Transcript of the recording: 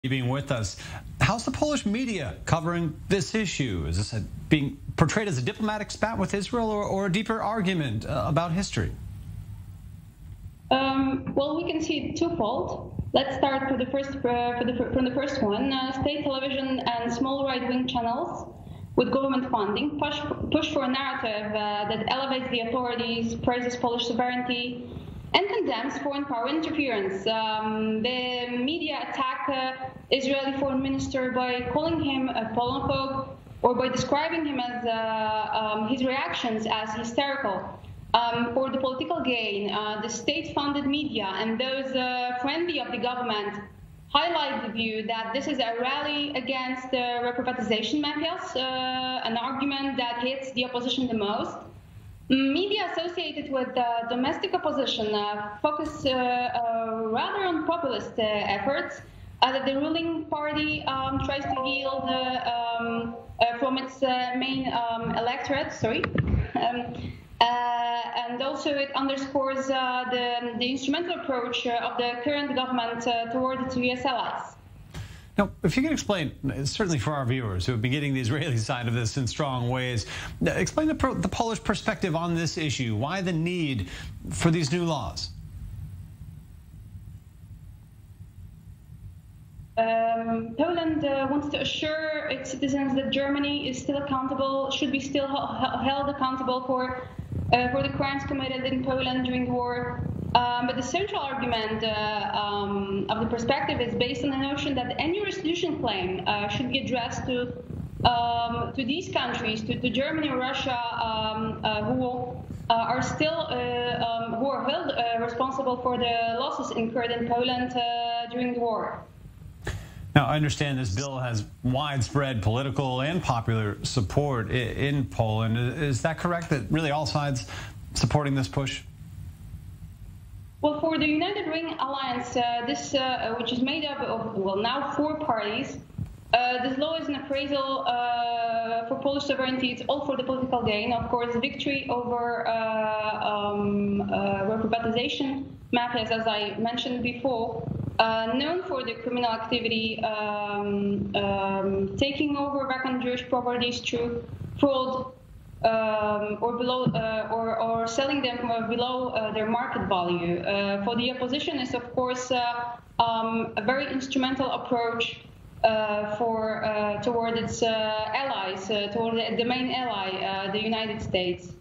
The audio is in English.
Being with us. How's the Polish media covering this issue? Is this being portrayed as a diplomatic spat with Israel or a deeper argument about history? Well, we can see twofold. Let's start from the first one. State television and small right-wing channels with government funding push for a narrative that elevates the authorities, praises Polish sovereignty, and condemns foreign power interference. The media attack Israeli foreign minister by calling him a Polonophobe or by describing him as his reactions as hysterical. For the political gain, the state-funded media and those friendly of the government highlight the view that this is a rally against reprivatization mafias, an argument that hits the opposition the most. Media associated with domestic opposition focus rather on populist efforts that the ruling party tries to yield from its main electorate. And also it underscores the instrumental approach of the current government toward its US allies. Now, if you can explain, certainly for our viewers who have been getting the Israeli side of this in strong ways, explain the Polish perspective on this issue. Why the need for these new laws? Poland wants to assure its citizens that Germany is still accountable, should be still held accountable for the crimes committed in Poland during the war. But the central argument of the perspective is based on the notion that any restitution claim should be addressed to these countries, to Germany or Russia, who are still who are held responsible for the losses incurred in Poland during the war. Now, I understand this bill has widespread political and popular support in Poland. Is that correct, that really all sides supporting this push? Well, for the United Ring Alliance, which is made up of, well, now 4 parties, this law is an appraisal for Polish sovereignty. It's all for the political gain. Of course, victory over reprivatization mafias, as I mentioned before, known for the criminal activity, taking over vacant Jewish properties through fraud, or below, or selling them below their market value. For the opposition is, of course, a very instrumental approach toward its allies, toward the main ally, the United States.